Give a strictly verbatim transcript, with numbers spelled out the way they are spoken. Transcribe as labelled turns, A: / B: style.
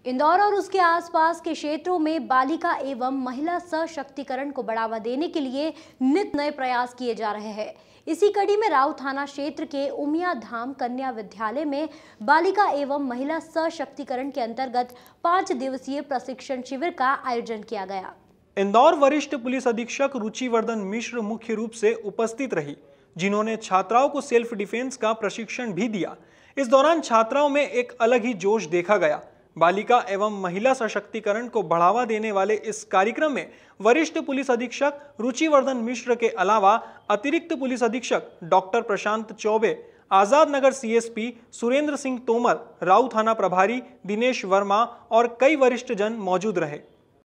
A: इंदौर और उसके आसपास के क्षेत्रों में बालिका एवं महिला सशक्तिकरण को बढ़ावा देने के लिए नित नए प्रयास किए जा रहे हैं। इसी कड़ी में राउ थाना क्षेत्र के उमिया धाम कन्या विद्यालय में बालिका एवं महिला सशक्तिकरण के अंतर्गत पांच दिवसीय प्रशिक्षण शिविर का आयोजन किया गया।
B: इंदौर वरिष्ठ पुलिस अधीक्षक रुचिवर्धन मिश्र मुख्य रूप से उपस्थित रही, जिन्होंने छात्राओं को सेल्फ डिफेंस का प्रशिक्षण भी दिया। इस दौरान छात्राओं में एक अलग ही जोश देखा गया। बालिका एवं महिला सशक्तिकरण को बढ़ावा देने वाले इस कार्यक्रम में वरिष्ठ पुलिस अधीक्षक रुचिवर्धन मिश्र के अलावा अतिरिक्त पुलिस अधीक्षक डॉक्टर प्रशांत चौबे, आजाद नगर सीएसपी सुरेंद्र सिंह तोमर, राउ थाना प्रभारी दिनेश वर्मा और कई वरिष्ठ जन मौजूद रहे।